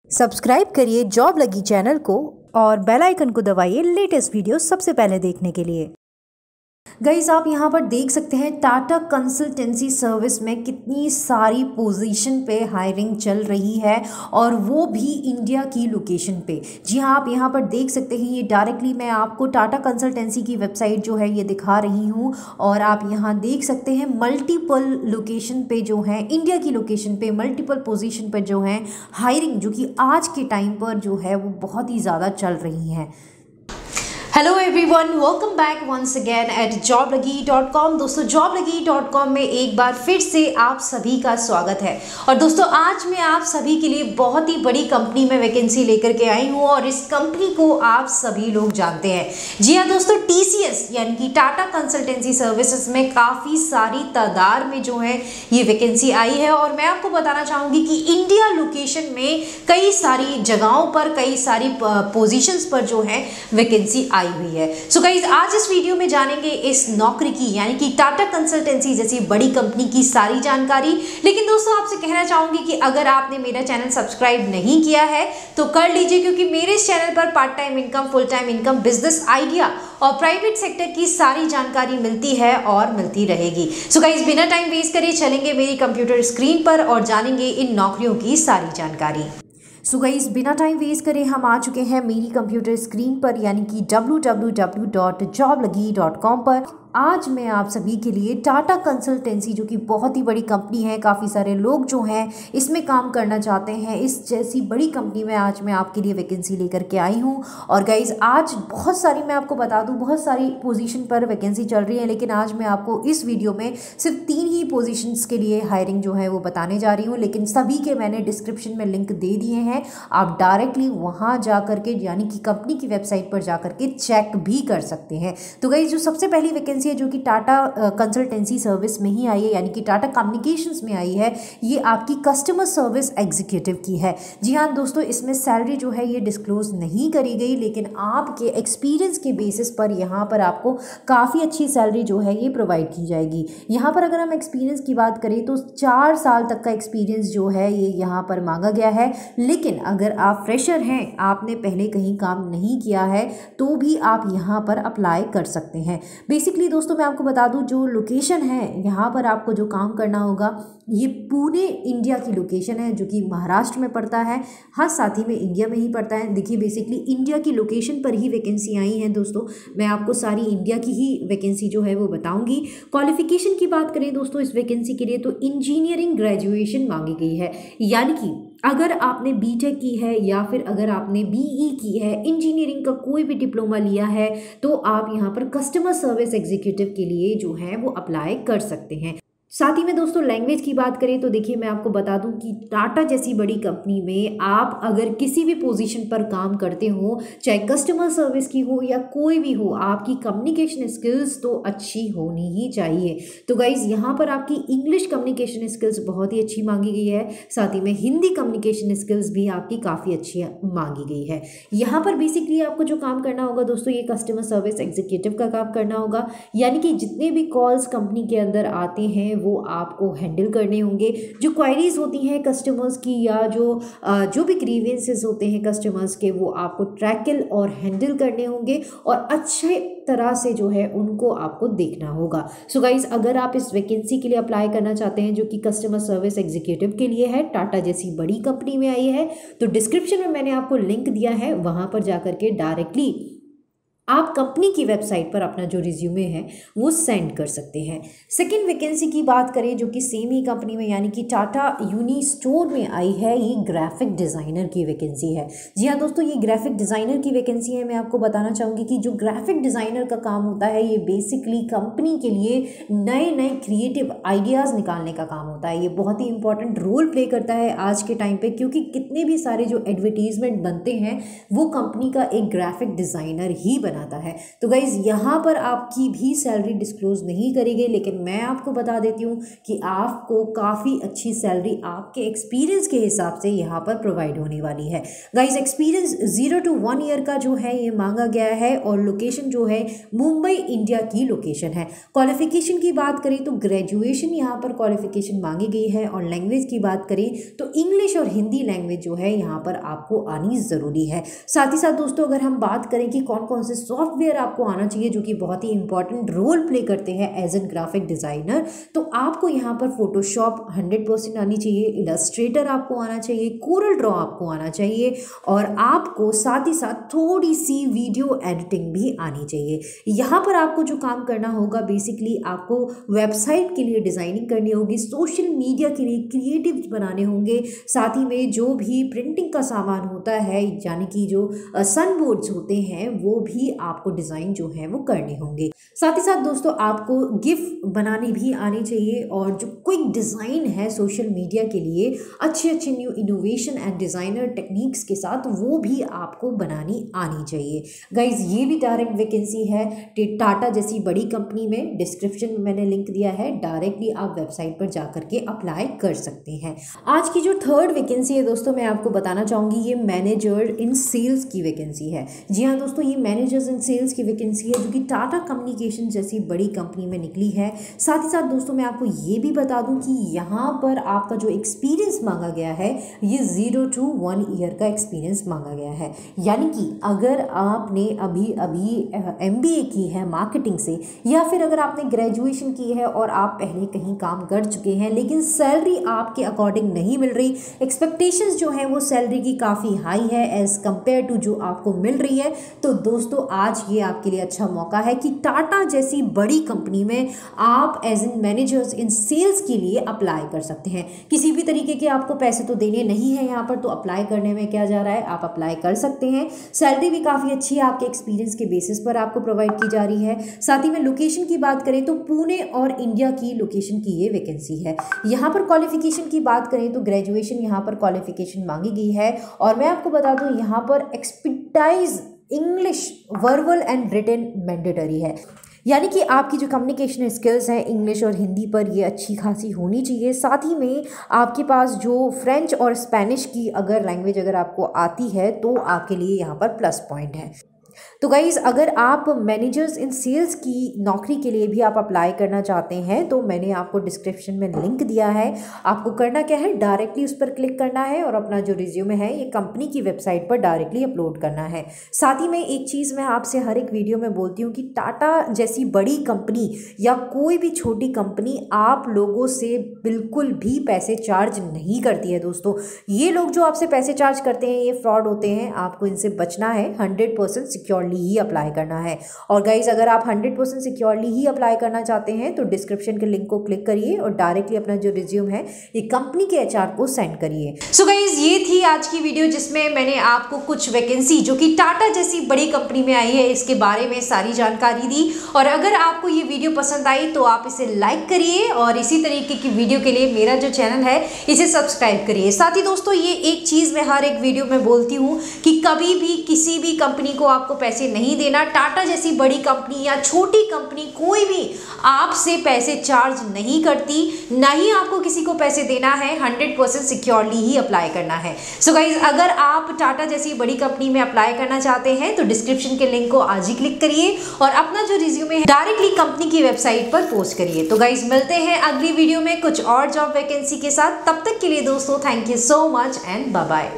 Subscribe करिए job लगी channel को और बेल आइकन को दबाइए लेटेस्ट वीडियो सबसे पहले देखने के लिए। गाइस, आप यहाँ पर देख सकते हैं टाटा कंसल्टेंसी सर्विस में कितनी सारी पोजीशन पे हायरिंग चल रही है और वो भी इंडिया की लोकेशन पे। जी हाँ, आप यहाँ पर देख सकते हैं, ये डायरेक्टली मैं आपको टाटा कंसल्टेंसी की वेबसाइट जो है ये दिखा रही हूँ और आप यहाँ देख सकते हैं मल्टीपल लोकेशन पे जो है, इंडिया की लोकेशन पे मल्टीपल पोजीशन पर जो है हायरिंग, जो कि आज के टाइम पर जो है वो बहुत ही ज़्यादा चल रही है। Hello everyone, welcome back once again at joblagi.com। दोस्तों, joblagi.com में एक बार फिर से आप सभी का स्वागत है। और दोस्तों, आज मैं आप सभी के लिए बहुत ही बड़ी कंपनी में वैकेंसी लेकर के आई हूँ और इस कंपनी को आप सभी लोग जानते हैं। जी हाँ दोस्तों, TCS यानी कि टाटा कंसल्टेंसी सर्विसेज में काफ़ी सारी तादाद में जो है ये वैकेंसी आई है और मैं आपको बताना चाहूँगी कि इंडिया लोकेशन में कई सारी जगहों पर, कई सारी पोजिशंस पर जो है वैकेंसी आई हुई है। सो गाइस, आज इस वीडियो में जानेंगे इस नौकरी की यानी कि टाटा कंसल्टेंसी जैसी बड़ी कंपनी की सारी जानकारी। लेकिन दोस्तों, आपसे कहना चाहूंगी कि अगर आपने मेरा चैनल सब्सक्राइब नहीं किया है तो कर लीजिए, क्योंकि मेरे इस चैनल पर part time income, full time income, business idea और प्राइवेट सेक्टर की सारी जानकारी मिलती है और मिलती रहेगी। सो गाइस, बिना टाइम वेस्ट करे चलेंगे मेरी कंप्यूटर स्क्रीन पर और जानेंगे इन नौकरियों की सारी जानकारी। सो गाइस, बिना टाइम वेस्ट करे हम आ चुके हैं मेरी कंप्यूटर स्क्रीन पर यानी कि www.joblagi.com पर। आज मैं आप सभी के लिए टाटा कंसल्टेंसी, जो कि बहुत ही बड़ी कंपनी है, काफ़ी सारे लोग जो हैं इसमें काम करना चाहते हैं, इस जैसी बड़ी कंपनी में आज मैं आपके लिए वैकेंसी लेकर के आई हूँ। और गाइज, आज बहुत सारी, मैं आपको बता दूँ, बहुत सारी पोजीशन पर वैकेंसी चल रही है, लेकिन आज मैं आपको इस वीडियो में सिर्फ 3 ही पोजीशंस के लिए हायरिंग जो है वो बताने जा रही हूँ। लेकिन सभी के मैंने डिस्क्रिप्शन में लिंक दे दिए हैं, आप डायरेक्टली वहाँ जा करके यानी कि कंपनी की वेबसाइट पर जा करके चेक भी कर सकते हैं। तो गाइज, जो सबसे पहली वैकेंसी है जो कि टाटा कंसल्टेंसी सर्विस में ही आई है यानी कि टाटा कम्युनिकेशंस में आई है, ये आपकी कस्टमर सर्विस एग्जीक्यूटिव की है। जी हाँ दोस्तों, इसमें सैलरी जो है ये डिस्क्लोज नहीं करी गई, लेकिन आपके एक्सपीरियंस के बेसिस पर यहाँ पर आपको काफ़ी अच्छी सैलरी जो है ये प्रोवाइड की जाएगी। यहाँ पर अगर हम एक्सपीरियंस की बात करें तो 4 साल तक का एक्सपीरियंस जो है ये यहाँ पर मांगा गया है। लेकिन अगर आप फ्रेशर हैं, आपने पहले कहीं काम नहीं किया है, तो भी आप यहाँ पर अप्लाई कर सकते हैं। बेसिकली दोस्तों, मैं आपको बता दूं, जो लोकेशन है यहाँ पर आपको जो काम करना होगा, ये पूरे इंडिया की लोकेशन है, जो कि महाराष्ट्र में पड़ता है। हाँ, साथ ही में इंडिया में ही पड़ता है। देखिए, बेसिकली इंडिया की लोकेशन पर ही वैकेंसी आई हैं दोस्तों। मैं आपको सारी इंडिया की ही वैकेंसी जो है वो बताऊंगी। क्वालिफिकेशन की बात करें दोस्तों, इस वैकेंसी के लिए तो इंजीनियरिंग ग्रेजुएशन मांगी गई है, यानी कि अगर आपने बीटेक की है या फिर अगर आपने बीई की है, इंजीनियरिंग का कोई भी डिप्लोमा लिया है, तो आप यहाँ पर कस्टमर सर्विस एग्जीक्यूटिव के लिए जो है वो अप्लाई कर सकते हैं। साथ ही में दोस्तों, लैंग्वेज की बात करें तो देखिए, मैं आपको बता दूं कि टाटा जैसी बड़ी कंपनी में आप अगर किसी भी पोजीशन पर काम करते हो, चाहे कस्टमर सर्विस की हो या कोई भी हो, आपकी कम्युनिकेशन स्किल्स तो अच्छी होनी ही चाहिए। तो गाइज, यहाँ पर आपकी इंग्लिश कम्युनिकेशन स्किल्स बहुत ही अच्छी मांगी गई है, साथ ही में हिंदी कम्युनिकेशन स्किल्स भी आपकी काफ़ी अच्छी मांगी गई है। यहाँ पर बेसिकली आपको जो काम करना होगा दोस्तों, ये कस्टमर सर्विस एग्जीक्यूटिव का काम करना होगा, यानी कि जितने भी कॉल्स कंपनी के अंदर आते हैं वो आपको हैंडल करने होंगे। जो क्वायरीज होती हैं कस्टमर्स की या जो भी ग्रीवेंसेस होते हैं कस्टमर्स के, वो आपको ट्रैकल और हैंडल करने होंगे और अच्छे तरह से जो है उनको आपको देखना होगा। सो गाइज, अगर आप इस वैकेंसी के लिए अप्लाई करना चाहते हैं जो कि कस्टमर सर्विस एग्जीक्यूटिव के लिए है, टाटा जैसी बड़ी कंपनी में आई है, तो डिस्क्रिप्शन में मैंने आपको लिंक दिया है, वहाँ पर जाकर के डायरेक्टली आप कंपनी की वेबसाइट पर अपना जो रिज्यूमे है वो सेंड कर सकते हैं। सेकेंड वैकेंसी की बात करें जो कि सेम ही कंपनी में यानी कि टाटा यूनी स्टोर में आई है, ये ग्राफिक डिज़ाइनर की वैकेंसी है। जी हाँ दोस्तों, ये ग्राफिक डिज़ाइनर की वैकेंसी है। मैं आपको बताना चाहूँगी कि जो ग्राफिक डिज़ाइनर का काम होता है, ये बेसिकली कंपनी के लिए नए नए क्रिएटिव आइडियाज़ निकालने का काम होता है। ये बहुत ही इंपॉर्टेंट रोल प्ले करता है आज के टाइम पर, क्योंकि कितने भी सारे जो एडवर्टीजमेंट बनते हैं वो कंपनी का एक ग्राफिक डिज़ाइनर ही बना बनाता है। तो गाइज यहाँ पर आपकी भी सैलरी डिस्क्लोज नहीं करेंगे, लेकिन मैं आपको बता देती हूँ कि आपको काफ़ी अच्छी सैलरी आपके एक्सपीरियंस के हिसाब से यहाँ पर प्रोवाइड होने वाली है। गाइज एक्सपीरियंस 0 to 1 ईयर का जो है ये मांगा गया है और लोकेशन जो है मुंबई इंडिया की लोकेशन है। क्वालिफिकेशन की बात करें तो ग्रेजुएशन यहाँ पर क्वालिफिकेशन मांगी गई है और लैंग्वेज की बात करें तो इंग्लिश और हिंदी लैंग्वेज जो है यहाँ पर आपको आनी ज़रूरी है। साथ ही साथ दोस्तों अगर हम बात करें कि कौन कौन से सॉफ्टवेयर आपको आना चाहिए जो कि बहुत ही इंपॉर्टेंट रोल प्ले करते हैं एज एन ग्राफिक डिज़ाइनर, तो आपको यहाँ पर फोटोशॉप 100% आनी चाहिए, इलस्ट्रेटर आपको आना चाहिए, कोरल ड्रॉ आपको आना चाहिए और आपको साथ ही साथ थोड़ी सी वीडियो एडिटिंग भी आनी चाहिए। यहाँ पर आपको जो काम करना होगा बेसिकली आपको वेबसाइट के लिए डिज़ाइनिंग करनी होगी, सोशल मीडिया के लिए क्रिएटिव बनाने होंगे, साथ ही में जो भी प्रिंटिंग का सामान होता है यानी कि जो सन बोर्ड्स होते हैं वो भी आपको डिज़ाइन जो है वो करने होंगे। साथ ही साथ दोस्तों आपको गिफ बनाने भी आने चाहिए और जो क्विक डिज़ाइन है सोशल मीडिया के लिए अच्छे अच्छे new innovation and designer techniques के साथ वो भी आपको बनानी आनी चाहिए। गाइज ये भी डायरेक्ट वैकेंसी है टाटा जैसी बड़ी कंपनी में, डिस्क्रिप्शन में मैंने लिंक दिया है, डायरेक्टली आप वेबसाइट पर जा करके अप्लाई कर सकते हैं। आज की जो थर्ड वैकेंसी है दोस्तों मैं आपको बताना चाहूँगी ये मैनेजर इन सेल्स की वैकेंसी है। जी हाँ दोस्तों ये मैनेजर्स इन सेल्स की वैकेंसी है जो कि टाटा कम्युनिकेशन जैसी बड़ी कंपनी में निकली है। साथ ही साथ दोस्तों मैं आपको ये भी बता दूं कि यहाँ पर आपका जो एक्सपीरियंस मांगा गया है ये 0 to 1 ईयर का एक्सपीरियंस मांगा गया है। यानी कि अगर आपने अभी MBA की है मार्केटिंग से या फिर अगर आपने ग्रेजुएशन की है और आप पहले कहीं काम कर चुके हैं लेकिन सैलरी आपके अकॉर्डिंग नहीं मिल रही, एक्सपेक्टेशंस जो है वो सैलरी की काफ़ी हाई है एज़ कम्पेयर टू जो आपको मिल रही है, तो दोस्तों आज ये आपके लिए अच्छा मौका है कि टाटा जैसी बड़ी कंपनी में आप as an managers in sales के लिए अप्लाई कर सकते हैं। किसी भी तरीके के आपको पैसे तो देने नहीं है यहाँ पर, तो अप्लाई करने में क्या जा रहा है, आप अप्लाई कर सकते हैं। सैलरी भी काफ़ी अच्छी है, आपके एक्सपीरियंस के बेसिस पर आपको प्रोवाइड की जा रही है। साथ ही में लोकेशन की बात करें तो पुणे और इंडिया की लोकेशन की ये वैकेंसी है। यहाँ पर क्वालिफिकेशन की बात करें तो ग्रेजुएशन यहाँ पर क्वालिफिकेशन मांगी गई है और मैं आपको बता दूँ यहाँ पर expertise English verbal and written mandatory है। यानी कि आपकी जो कम्युनिकेशन स्किल्स हैं इंग्लिश और हिंदी पर ये अच्छी खासी होनी चाहिए। साथ ही में आपके पास जो फ्रेंच और स्पेनिश की अगर लैंग्वेज अगर आपको आती है तो आपके लिए यहाँ पर प्लस पॉइंट है। तो गाइज़ अगर आप मैनेजर्स इन सेल्स की नौकरी के लिए भी आप अप्लाई करना चाहते हैं तो मैंने आपको डिस्क्रिप्शन में लिंक दिया है। आपको करना क्या है, डायरेक्टली उस पर क्लिक करना है और अपना जो रिज्यूमे है ये कंपनी की वेबसाइट पर डायरेक्टली अपलोड करना है। साथ ही में एक चीज़ मैं आपसे हर एक वीडियो में बोलती हूँ कि टाटा जैसी बड़ी कंपनी या कोई भी छोटी कंपनी आप लोगों से बिल्कुल भी पैसे चार्ज नहीं करती है। दोस्तों ये लोग जो आपसे पैसे चार्ज करते हैं ये फ्रॉड होते हैं, आपको इनसे बचना है। 100% सिक्योरली ही अप्लाई करना है। और गाइज अगर आप 100% सिक्योरली ही अप्लाई करना चाहते हैं तो डिस्क्रिप्शन के लिंक को क्लिक करिए और डायरेक्टली अपना जो रिज्यूम है ये कंपनी के HR को सेंड करिए। सो गाइज ये थी आज की वीडियो जिसमें मैंने आपको कुछ वैकेंसी जो कि टाटा जैसी बड़ी कंपनी में आई है इसके बारे में सारी जानकारी दी। और अगर आपको ये वीडियो पसंद आई तो आप इसे लाइक करिए और इसी तरीके की वीडियो के लिए मेरा जो चैनल है इसे सब्सक्राइब करिए। साथ ही दोस्तों ये एक चीज़ मैं हर एक वीडियो में बोलती हूँ कि कभी भी किसी भी कंपनी को आपको पैसे नहीं देना। टाटा जैसी बड़ी कंपनी या छोटी कंपनी कोई भी आपसे पैसे चार्ज नहीं करती, ना ही आपको किसी को पैसे देना है। 100% सिक्योरली ही अप्लाई करना है। सो गाइज अगर आप टाटा जैसी बड़ी कंपनी में अप्लाई करना चाहते हैं तो डिस्क्रिप्शन के लिंक को आज ही क्लिक करिए और अपना जो रिज्यूमे है डायरेक्टली कंपनी की वेबसाइट पर पोस्ट करिए। तो गाइज मिलते हैं अगली वीडियो में कुछ और जॉब वैकेंसी के साथ। तब तक के लिए दोस्तों thank you so much and bye bye.